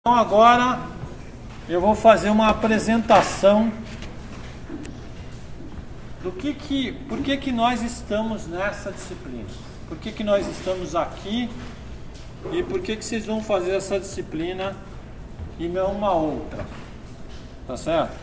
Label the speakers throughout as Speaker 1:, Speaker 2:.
Speaker 1: Então agora eu vou fazer uma apresentação do por que nós estamos nessa disciplina, por que nós estamos aqui e por que vocês vão fazer essa disciplina e não uma outra, tá certo?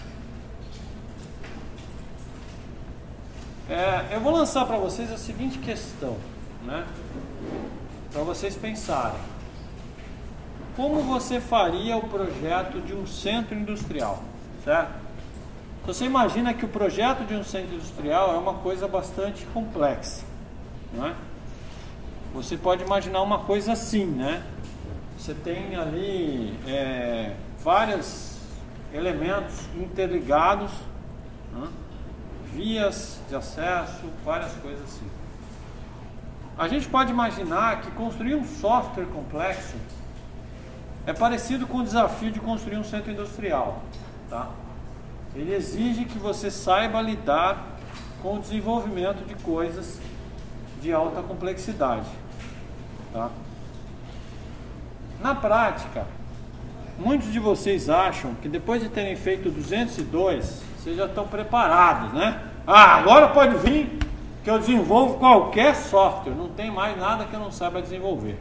Speaker 1: Eu vou lançar para vocês a seguinte questão, né? Para vocês pensarem. Como você faria o projeto de um centro industrial, certo? Você imagina que o projeto de um centro industrial é uma coisa bastante complexa, não é? Você pode imaginar uma coisa assim, né? Você tem ali vários elementos interligados, né? Vias de acesso, várias coisas assim. A gente pode imaginar que construir um software complexo é parecido com o desafio de construir um centro industrial, tá? Ele exige que você saiba lidar com o desenvolvimento de coisas de alta complexidade, tá? Na prática, muitos de vocês acham que depois de terem feito 202, vocês já estão preparados, né? Agora pode vir que eu desenvolvo qualquer software, não tem mais nada que eu não saiba desenvolver.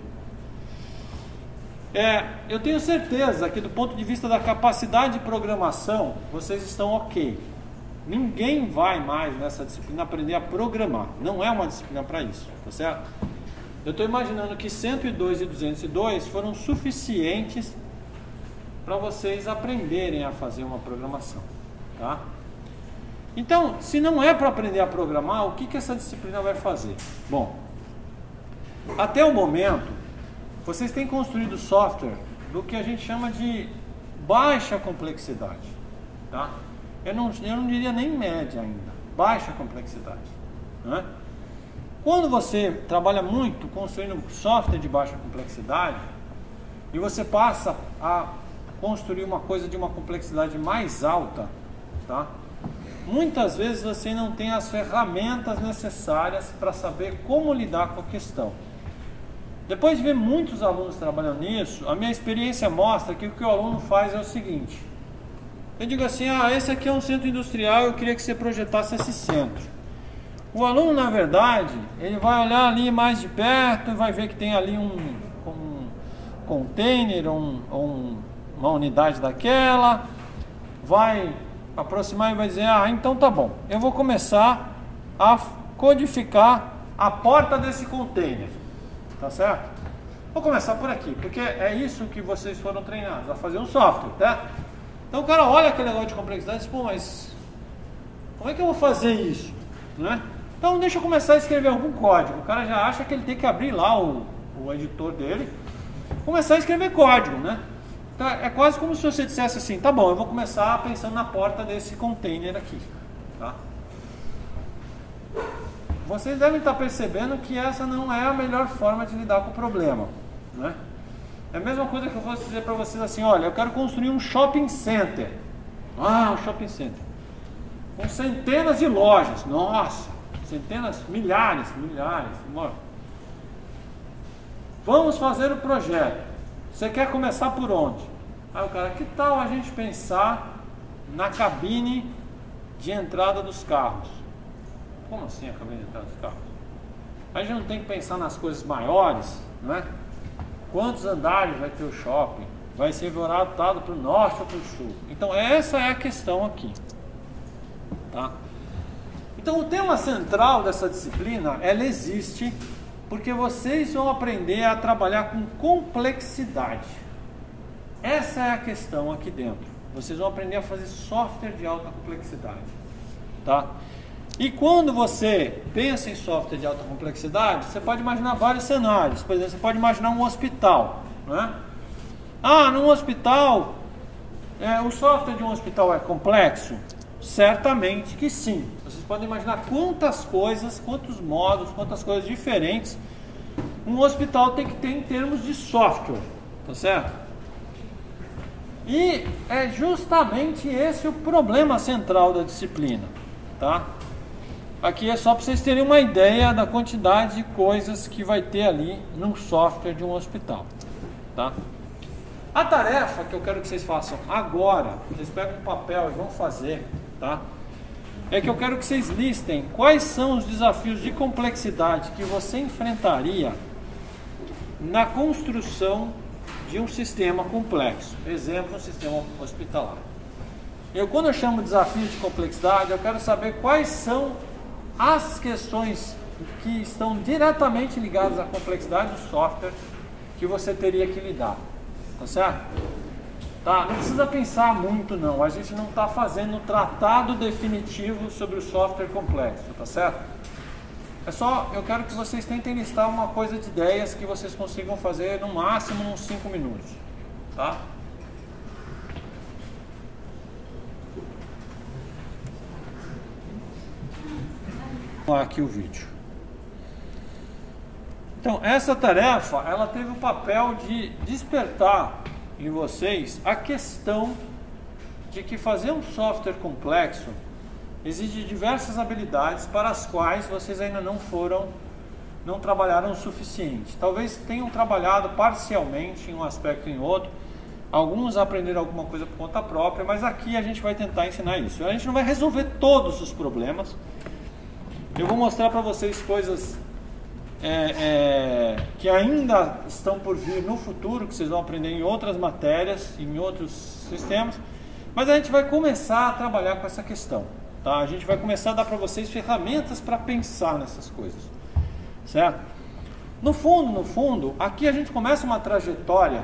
Speaker 1: Eu tenho certeza que do ponto de vista da capacidade de programação, vocês estão ok. Ninguém vai mais nessa disciplina aprender a programar. Não é uma disciplina para isso, tá certo? Eu estou imaginando que 102 e 202 foram suficientes para vocês aprenderem a fazer uma programação, tá? Então, se não é para aprender a programar, o que essa disciplina vai fazer? Bom, até o momento, vocês têm construído software do que a gente chama de baixa complexidade, tá? Eu não diria nem média ainda, baixa complexidade, né? Quando você trabalha muito construindo software de baixa complexidade e você passa a construir uma coisa de uma complexidade mais alta, tá? Muitas vezes você não tem as ferramentas necessárias para saber como lidar com a questão. Depois de ver muitos alunos trabalhando nisso, a minha experiência mostra que o que o aluno faz é o seguinte. Eu digo assim, esse aqui é um centro industrial, eu queria que você projetasse esse centro. O aluno, na verdade, ele vai olhar ali mais de perto e vai ver que tem ali um container, uma unidade daquela, vai aproximar e vai dizer, então tá bom, eu vou começar a codificar a porta desse container. Tá certo? Vou começar por aqui, porque é isso que vocês foram treinados, a fazer um software, tá? Então o cara olha aquele negócio de complexidade e diz, pô, mas como é que eu vou fazer isso? Né? Então deixa eu começar a escrever algum código. O cara já acha que ele tem que abrir lá o editor dele, começar a escrever código, né? Então, é quase como se você dissesse assim, tá bom, eu vou começar pensando na porta desse container aqui, tá? Vocês devem estar percebendo que essa não é a melhor forma de lidar com o problema, né? É a mesma coisa que eu fosse dizer para vocês assim, olha, eu quero construir um shopping center. Um shopping center. Com centenas de lojas. Nossa, centenas, milhares. Vamos fazer o projeto. Você quer começar por onde? O cara, que tal a gente pensar na cabine de entrada dos carros? Como assim a cabine de entrada dos carros? A gente não tem que pensar nas coisas maiores, não é? Quantos andares vai ter o shopping? Vai ser orientado para o norte ou para o sul? Então essa é a questão aqui, tá? Então o tema central dessa disciplina, ela existe porque vocês vão aprender a trabalhar com complexidade. Essa é a questão aqui dentro. Vocês vão aprender a fazer software de alta complexidade, tá? E quando você pensa em software de alta complexidade, você pode imaginar vários cenários. Por exemplo, você pode imaginar um hospital, né? Num hospital, o software de um hospital é complexo? Certamente que sim. Vocês podem imaginar quantas coisas, quantos módulos, quantas coisas diferentes um hospital tem que ter em termos de software, tá certo? E é justamente esse o problema central da disciplina, tá? Aqui é só para vocês terem uma ideia da quantidade de coisas que vai ter ali no software de um hospital, tá? A tarefa que eu quero que vocês façam agora, vocês pegam um papel e vão fazer, tá? É que eu quero que vocês listem quais são os desafios de complexidade que você enfrentaria na construção de um sistema complexo. Exemplo, um sistema hospitalar. Quando eu chamo desafio de complexidade, eu quero saber quais são as questões que estão diretamente ligadas à complexidade do software que você teria que lidar. Tá certo? Tá? Não precisa pensar muito não. A gente não está fazendo um tratado definitivo sobre o software complexo. Tá certo? É só, eu quero que vocês tentem listar uma coisa de ideias que vocês consigam fazer no máximo uns 5 minutos. Tá? Aqui o vídeo. Então, essa tarefa, ela teve o papel de despertar em vocês a questão de que fazer um software complexo exige diversas habilidades para as quais vocês ainda não trabalharam o suficiente. Talvez tenham trabalhado parcialmente em um aspecto e em outro. Alguns aprenderam alguma coisa por conta própria, mas aqui a gente vai tentar ensinar isso. A gente não vai resolver todos os problemas. Eu vou mostrar para vocês coisas que ainda estão por vir no futuro, que vocês vão aprender em outras matérias, em outros sistemas, mas a gente vai começar a trabalhar com essa questão, tá? A gente vai começar a dar para vocês ferramentas para pensar nessas coisas, certo? No fundo, aqui a gente começa uma trajetória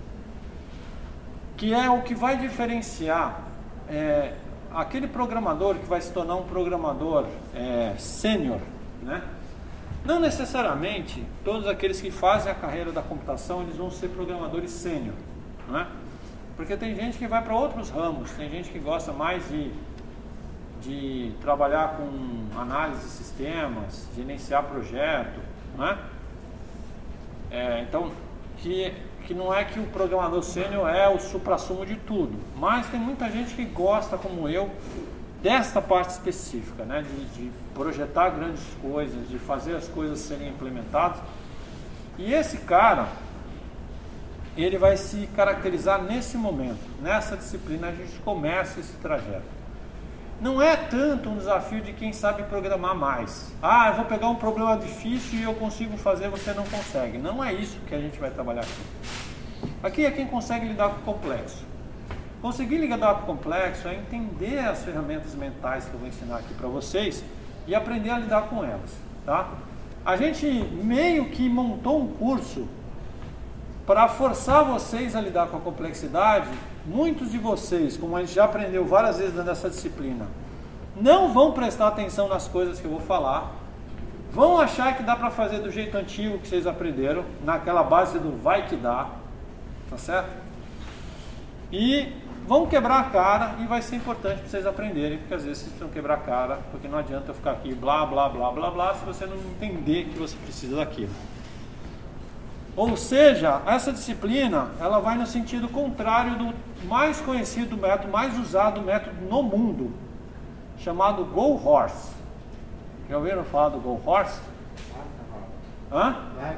Speaker 1: que é o que vai diferenciar aquele programador que vai se tornar um programador sênior, né? Não necessariamente todos aqueles que fazem a carreira da computação eles vão ser programadores sênior, não é? Porque tem gente que vai para outros ramos, tem gente que gosta mais de trabalhar com análise de sistemas, gerenciar projeto, não é? Então, que não é que o programador sênior é o suprassumo de tudo, mas tem muita gente que gosta, como eu, desta parte específica, né? De projetar grandes coisas, de fazer as coisas serem implementadas. E esse cara, ele vai se caracterizar nesse momento, nessa disciplina a gente começa esse trajeto. Não é tanto um desafio de quem sabe programar mais. Ah, eu vou pegar um problema difícil e eu consigo fazer, você não consegue. Não é isso que a gente vai trabalhar aqui. Aqui é quem consegue lidar com o complexo. Conseguir lidar com o complexo é entender as ferramentas mentais que eu vou ensinar aqui para vocês e aprender a lidar com elas, tá? A gente meio que montou um curso para forçar vocês a lidar com a complexidade. Muitos de vocês, como a gente já aprendeu várias vezes nessa disciplina, não vão prestar atenção nas coisas que eu vou falar, vão achar que dá para fazer do jeito antigo que vocês aprenderam, naquela base do vai que dá, tá certo? E vão quebrar a cara e vai ser importante para vocês aprenderem, porque às vezes vocês precisam quebrar a cara, porque não adianta eu ficar aqui blá blá blá blá blá se você não entender que você precisa daquilo. Ou seja, essa disciplina ela vai no sentido contrário do mais conhecido método, mais usado método no mundo, chamado Go Horse. Já ouviram falar do Go Horse? Hã?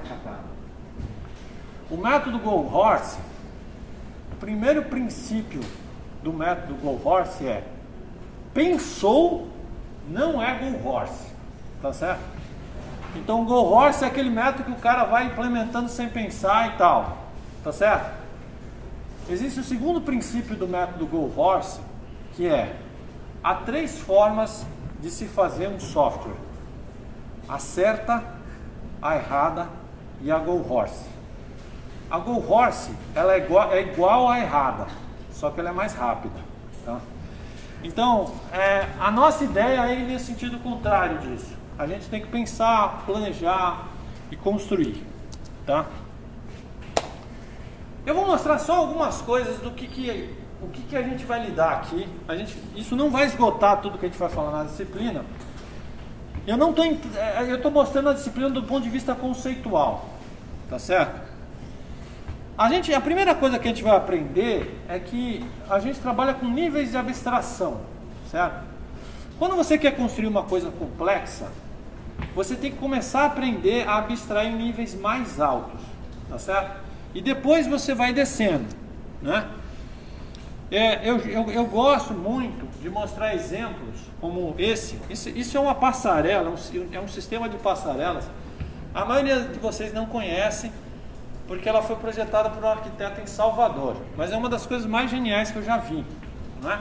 Speaker 1: O método Go Horse, o primeiro princípio do método Go Horse é: pensou, não é Go Horse, tá certo? Então o Go Horse é aquele método que o cara vai implementando sem pensar e tal, tá certo? Existe o segundo princípio do método Go Horse, que é: há 3 formas de se fazer um software: a certa, a errada e a Go Horse. A Go Horse ela é igual à errada, só que ela é mais rápida, tá? Então, a nossa ideia é ir nesse sentido contrário disso. A gente tem que pensar, planejar e construir, tá? Eu vou mostrar só algumas coisas do que a gente vai lidar aqui. Isso não vai esgotar tudo que a gente vai falar na disciplina. Eu estou mostrando a disciplina do ponto de vista conceitual, tá certo? A primeira coisa que a gente vai aprender é que a gente trabalha com níveis de abstração, certo? Quando você quer construir uma coisa complexa, você tem que começar a aprender a abstrair em níveis mais altos, tá certo? E depois você vai descendo. né? Eu gosto muito de mostrar exemplos como esse. Isso é uma passarela, é um sistema de passarelas. A maioria de vocês não conhece, porque ela foi projetada por um arquiteto em Salvador. Mas é uma das coisas mais geniais que eu já vi, né?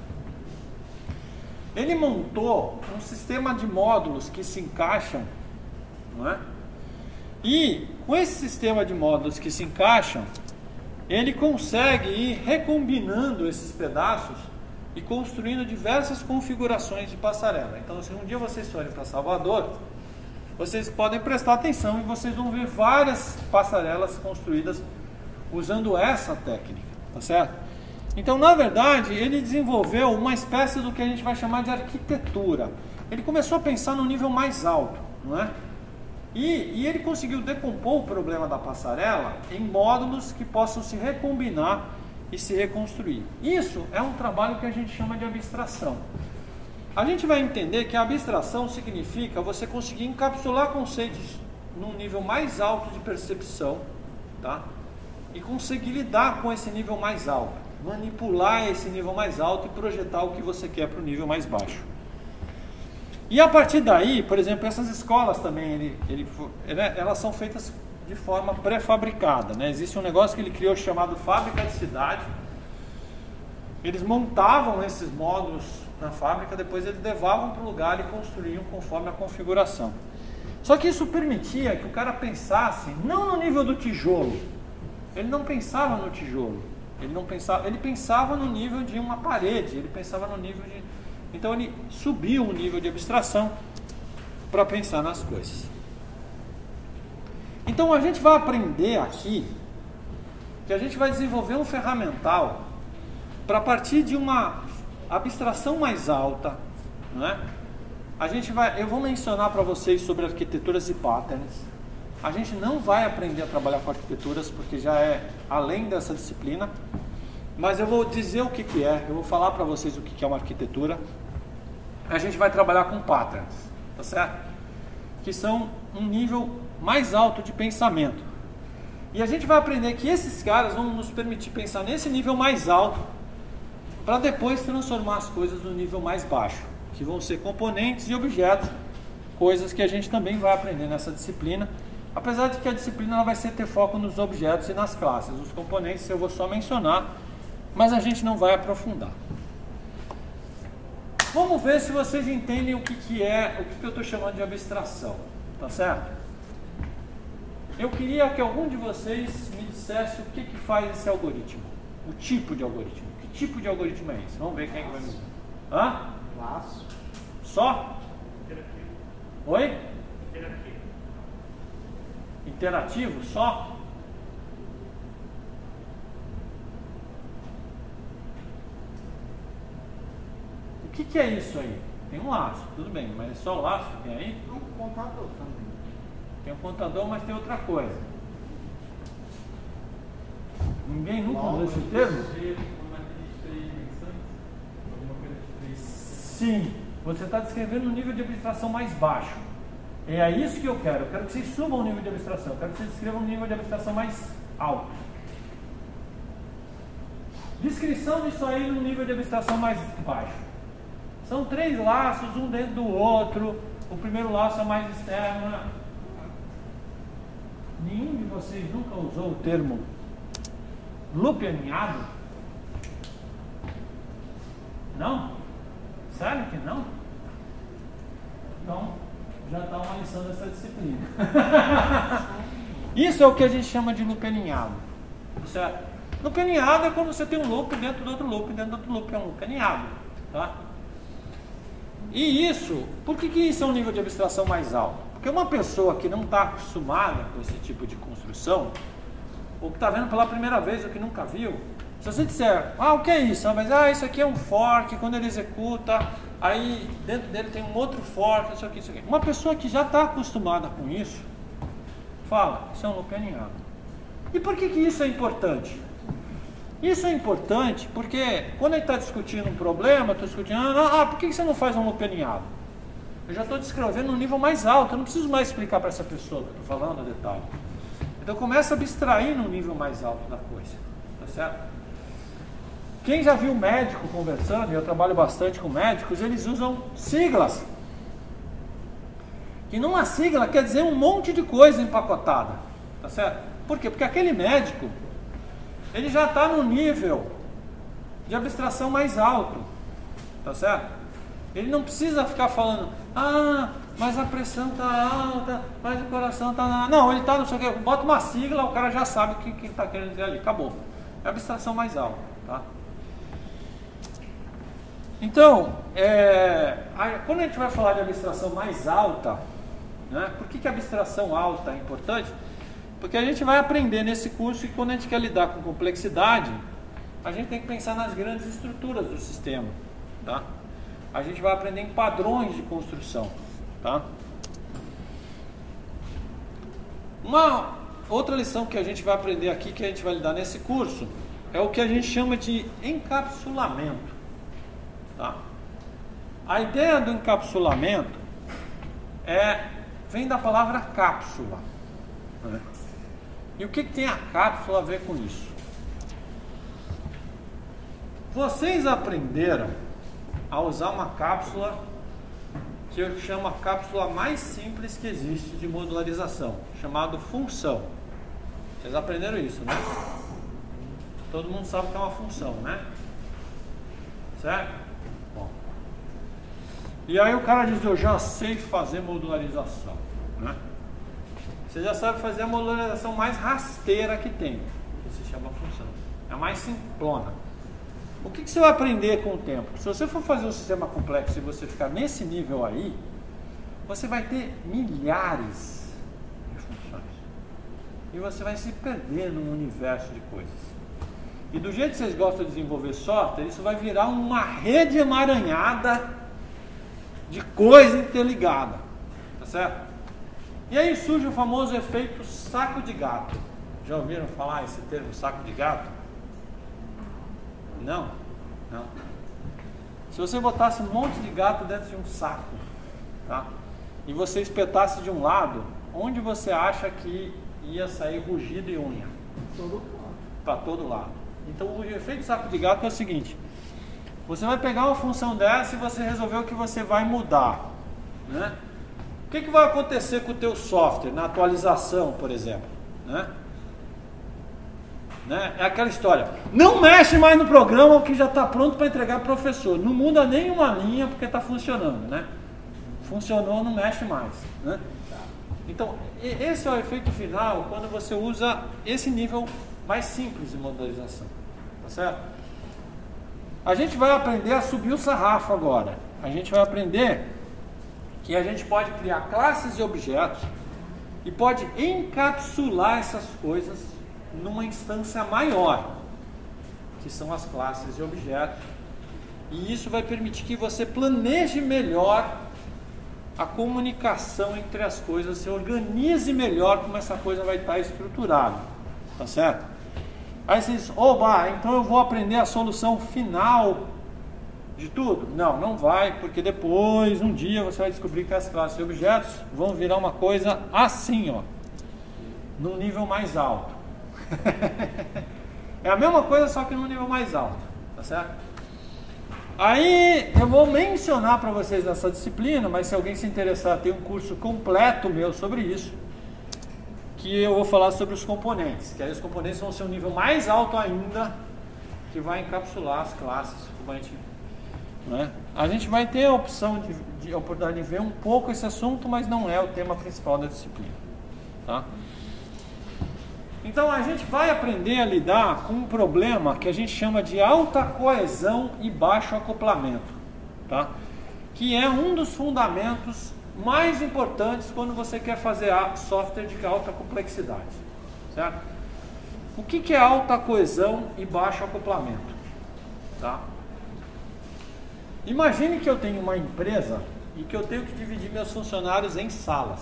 Speaker 1: Ele montou um sistema de módulos que se encaixam, não é? E com esse sistema de módulos que se encaixam, ele consegue ir recombinando esses pedaços e construindo diversas configurações de passarela. Então, se um dia vocês forem para Salvador, vocês podem prestar atenção e vocês vão ver várias passarelas construídas usando essa técnica, tá certo? Então, na verdade, ele desenvolveu uma espécie do que a gente vai chamar de arquitetura. Ele começou a pensar no nível mais alto, não é? E ele conseguiu decompor o problema da passarela em módulos que possam se recombinar e se reconstruir. Isso é um trabalho que a gente chama de abstração. A gente vai entender que a abstração significa você conseguir encapsular conceitos num nível mais alto de percepção, tá? E conseguir lidar com esse nível mais alto, manipular esse nível mais alto e projetar o que você quer para o nível mais baixo. E a partir daí, por exemplo, essas escolas também, elas são feitas de forma pré-fabricada, né? Existe um negócio que ele criou chamado fábrica de cidade. Eles montavam esses módulos na fábrica, depois eles levavam para o lugar e construíam conforme a configuração. Só que isso permitia que o cara pensasse não no nível do tijolo. Ele não pensava no tijolo. Ele pensava no nível de uma parede, ele pensava no nível de... Então ele subiu o nível de abstração para pensar nas coisas. Então a gente vai aprender aqui que a gente vai desenvolver um ferramental para partir de uma abstração mais alta, né? Eu vou mencionar para vocês sobre arquiteturas e patterns. A gente não vai aprender a trabalhar com arquiteturas porque já é além dessa disciplina, mas eu vou dizer o que é, eu vou falar para vocês o que é uma arquitetura. A gente vai trabalhar com patterns, tá certo? Que são um nível mais alto de pensamento. E a gente vai aprender que esses caras vão nos permitir pensar nesse nível mais alto para depois transformar as coisas no nível mais baixo, que vão ser componentes e objetos, coisas que a gente também vai aprender nessa disciplina, apesar de que a disciplina ela vai ter foco nos objetos e nas classes. Os componentes eu vou só mencionar, mas a gente não vai aprofundar. Vamos ver se vocês entendem o que eu estou chamando de abstração, tá certo? Eu queria que algum de vocês me dissesse o que faz esse algoritmo, o tipo de algoritmo. Que tipo de algoritmo é esse? Vamos ver quem vai me dizer. Hã?
Speaker 2: Laço.
Speaker 1: Só?
Speaker 2: Interativo.
Speaker 1: Oi?
Speaker 2: Interativo.
Speaker 1: Interativo? Só? O que é isso aí? Tem um laço, tudo bem, mas é só o laço que tem aí?
Speaker 2: Um contador também.
Speaker 1: Tem um contador, mas tem outra coisa. Ninguém nunca usou esse termo? Sim, você está descrevendo um nível de abstração mais baixo. É isso que eu quero. Eu quero que vocês subam o nível de abstração. Eu quero que vocês descrevam um nível de abstração mais alto. Descrição disso aí no nível de abstração mais baixo. São 3 laços, um dentro do outro. O primeiro laço é mais externo. Nenhum de vocês nunca usou o termo loop aninhado? Não? Sério que não? Então, já está uma lição dessa disciplina. Isso é o que a gente chama de loop aninhado. Certo? Loop aninhado é quando você tem um loop dentro do outro loop, dentro do outro loop. É um loop aninhado. Tá? E isso, por que isso é um nível de abstração mais alto? Porque uma pessoa que não está acostumada com esse tipo de construção, ou que está vendo pela primeira vez, ou que nunca viu, se você disser, o que é isso? Mas isso aqui é um fork, quando ele executa, aí dentro dele tem um outro fork, isso aqui, isso aqui. Uma pessoa que já está acostumada com isso, fala, isso é um loop aninhado. E por que isso é importante? Isso é importante porque quando ele está discutindo um problema, estou discutindo, por que você não faz um loop aninhado? Eu já estou descrevendo um nível mais alto, eu não preciso mais explicar para essa pessoa que eu estou falando a detalhe. Então começa a abstrair no nível mais alto da coisa, tá certo? Quem já viu médico conversando, e eu trabalho bastante com médicos, eles usam siglas. E numa sigla quer dizer um monte de coisa empacotada, tá certo? Por quê? Porque aquele médico, ele já está no nível de abstração mais alto, tá certo? Ele não precisa ficar falando, mas a pressão está alta, mas o coração está... Não, ele está, não sei o que, bota uma sigla, o cara já sabe o que está querendo dizer ali, acabou. É a abstração mais alta, tá? Então, quando a gente vai falar de abstração mais alta, né, por que a abstração alta é importante? Porque a gente vai aprender nesse curso, e quando a gente quer lidar com complexidade, a gente tem que pensar nas grandes estruturas do sistema, tá? A gente vai aprender em padrões de construção, tá? Uma outra lição que a gente vai aprender aqui, que a gente vai lidar nesse curso, é o que a gente chama de encapsulamento, tá? A ideia do encapsulamento vem da palavra cápsula, né? E o que tem a cápsula a ver com isso? Vocês aprenderam a usar uma cápsula que eu chamo a cápsula mais simples que existe de modularização, chamado função. Vocês aprenderam isso, né? Todo mundo sabe que é uma função, né? Certo? Bom. E aí o cara diz, eu já sei fazer modularização, né? Você já sabe fazer a modularização mais rasteira que tem, que se chama função. É a mais simplona. O que você vai aprender com o tempo? Se você for fazer um sistema complexo e você ficar nesse nível aí, você vai ter milhares de funções. E você vai se perder num universo de coisas. E do jeito que vocês gostam de desenvolver software, isso vai virar uma rede emaranhada de coisa interligada. Tá certo? E aí surge o famoso efeito saco de gato. Já ouviram falar esse termo, saco de gato? Não, não. Se você botasse um monte de gato dentro de um saco, tá? E você espetasse de um lado, onde você acha que ia sair rugido e unha? Para todo lado. Então o efeito saco de gato é o seguinte: você vai pegar uma função dessa e você resolveu que você vai mudar, né? O que vai acontecer com o teu software na atualização, por exemplo, né? É aquela história, não mexe mais no programa que já está pronto para entregar para o professor, não muda nenhuma linha porque está funcionando, né? Funcionou, não mexe mais, né? Então esse é o efeito final quando você usa esse nível mais simples de modularização, tá certo? A gente vai aprender a subir o sarrafo agora. A gente vai aprender que a gente pode criar classes de objetos e pode encapsular essas coisas numa instância maior, que são as classes de objetos, e isso vai permitir que você planeje melhor a comunicação entre as coisas, você organize melhor como essa coisa vai estar estruturada, tá certo? Aí você diz, oba, então eu vou aprender a solução final de tudo? Não, não vai, porque depois, um dia, você vai descobrir que as classes de objetos vão virar uma coisa assim, ó, num nível mais alto. É a mesma coisa, só que num nível mais alto, tá certo? Aí eu vou mencionar para vocês nessa disciplina, mas se alguém se interessar, tem um curso completo meu sobre isso, que eu vou falar sobre os componentes, que aí os componentes vão ser um nível mais alto ainda, que vai encapsular as classes, como a gente, né? A gente vai ter a opção de oportunidade de ver um pouco esse assunto, mas não é o tema principal da disciplina, tá? Então a gente vai aprender a lidar com um problema que a gente chama de alta coesão e baixo acoplamento, tá? Que é um dos fundamentos mais importantes quando você quer fazer software de alta complexidade, certo? O que é alta coesão e baixo acoplamento, tá? Imagine que eu tenho uma empresa e que eu tenho que dividir meus funcionários em salas.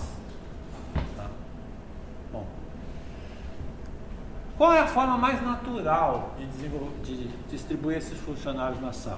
Speaker 1: Qual é a forma mais natural de distribuir esses funcionários nas salas?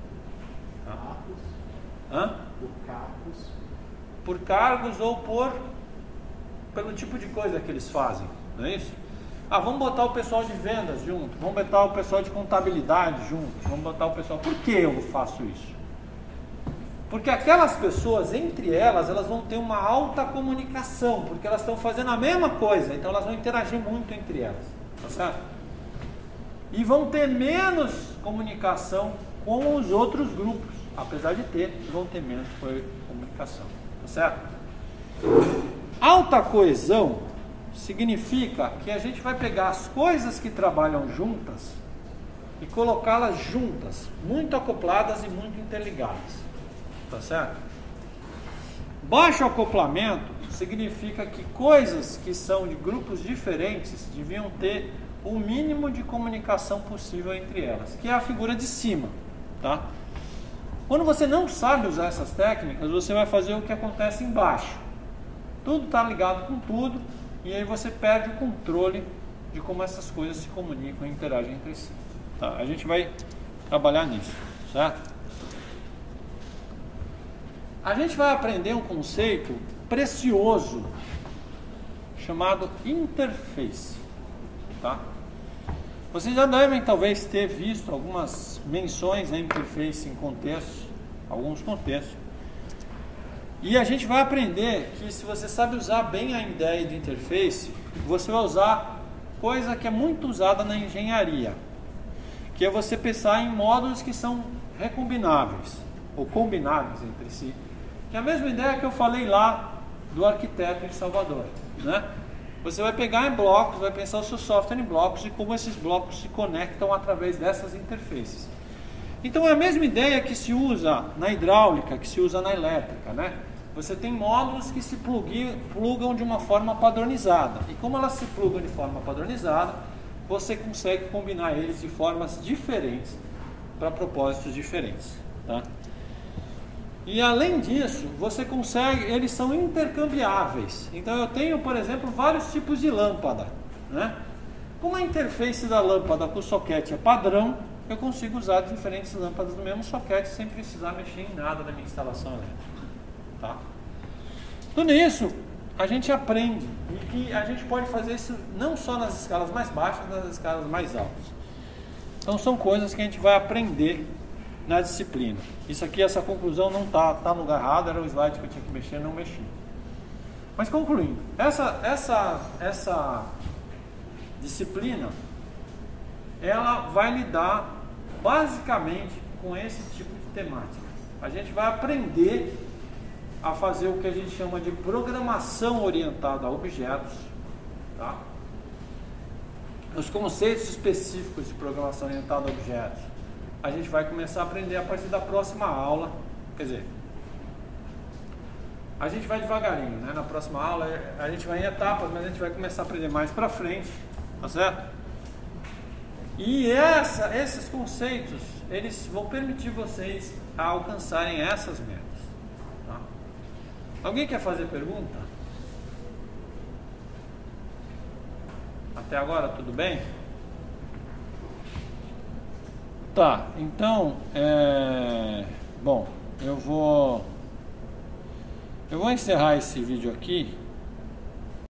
Speaker 2: Por cargos.
Speaker 1: Por cargos ou pelo tipo de coisa que eles fazem, não é isso? Ah, vamos botar o pessoal de vendas junto, vamos botar o pessoal de contabilidade junto, vamos botar o pessoal... Por que eu faço isso? Porque aquelas pessoas, entre elas, elas vão ter uma alta comunicação, porque elas estão fazendo a mesma coisa, então elas vão interagir muito entre elas, tá certo? E vão ter menos comunicação com os outros grupos, apesar de ter, vão ter menos comunicação, tá certo? Alta coesão significa que a gente vai pegar as coisas que trabalham juntas e colocá-las juntas, muito acopladas e muito interligadas, tá certo? Baixo acoplamento significa que coisas que são de grupos diferentes deviam ter o mínimo de comunicação possível entre elas, que é a figura de cima, tá? Quando você não sabe usar essas técnicas, você vai fazer o que acontece embaixo. Tudo está ligado com tudo, e aí você perde o controle de como essas coisas se comunicam e interagem entre si. Tá? A gente vai trabalhar nisso, certo? A gente vai aprender um conceito precioso chamado interface. Tá? Vocês já devem talvez ter visto algumas menções à interface em contextos, alguns contextos. E a gente vai aprender que se você sabe usar bem a ideia de interface, você vai usar coisa que é muito usada na engenharia, que é você pensar em módulos que são recombináveis, ou combináveis entre si, que é a mesma ideia que eu falei lá do arquiteto em Salvador, né? Você vai pegar em blocos, vai pensar o seu software em blocos e como esses blocos se conectam através dessas interfaces. Então é a mesma ideia que se usa na hidráulica, que se usa na elétrica, né? Você tem módulos que se plugam de uma forma padronizada. E como elas se plugam de forma padronizada, você consegue combinar eles de formas diferentes para propósitos diferentes, tá? E além disso, você consegue, eles são intercambiáveis. Então eu tenho, por exemplo, vários tipos de lâmpada, né? Como a interface da lâmpada com o soquete é padrão, eu consigo usar diferentes lâmpadas do mesmo soquete sem precisar mexer em nada da minha instalação elétrica. Tá? Tudo isso a gente aprende e que a gente pode fazer isso não só nas escalas mais baixas, mas nas escalas mais altas. Então são coisas que a gente vai aprender na disciplina. Isso aqui, essa conclusão não tá no lugar errado, era o slide que eu tinha que mexer, não mexi. Mas concluindo, essa disciplina, ela vai lidar basicamente com esse tipo de temática. A gente vai aprender a fazer o que a gente chama de programação orientada a objetos, tá? Os conceitos específicos de programação orientada a objetos a gente vai começar a aprender a partir da próxima aula. Quer dizer, a gente vai devagarinho, né? Na próxima aula a gente vai em etapas, mas a gente vai começar a aprender mais pra frente, tá certo? E esses conceitos, eles vão permitir vocês a alcançarem essas metas. Alguém quer fazer pergunta? Até agora tudo bem? Tá, então, bom, eu vou encerrar esse vídeo aqui.